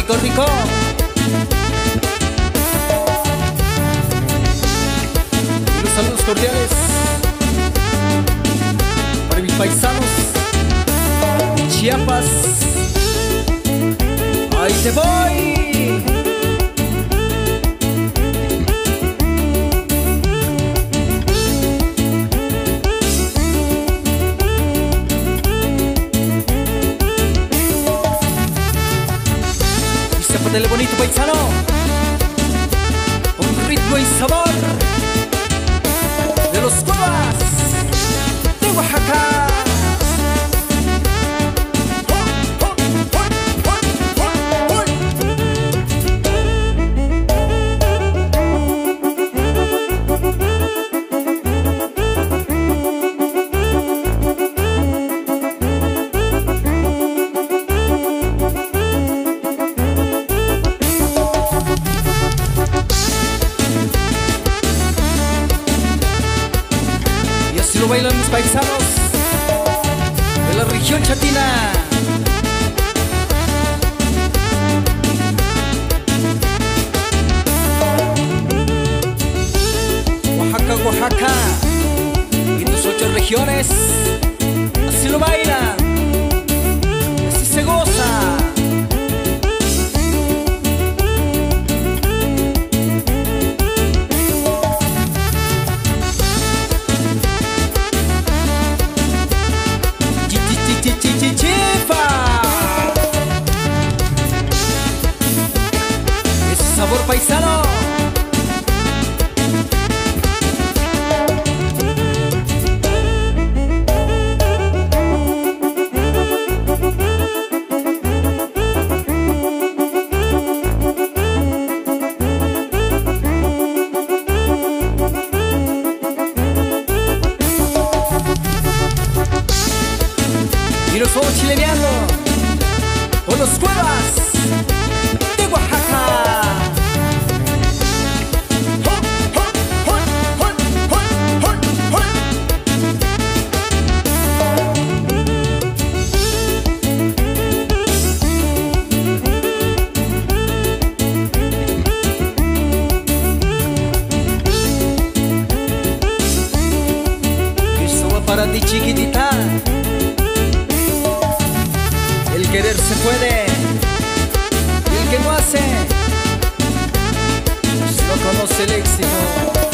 rico, rico. Y los saludos cordiales para mis paisanos de Chiapas. Ahí te voy. Dele bonito paisano, un ritmo y sabor de los cuevas de Oaxaca. Lo bailan mis paisanos de la región chatina. Oaxaca, Oaxaca y tus 8 regiones, así lo bailan, así se goza. Sabor paisano. Y nos vamos chileneando con los cuevas de Oaxaca. Para ti chiquitita, el querer se puede, y el que no hace, no conoce el éxito.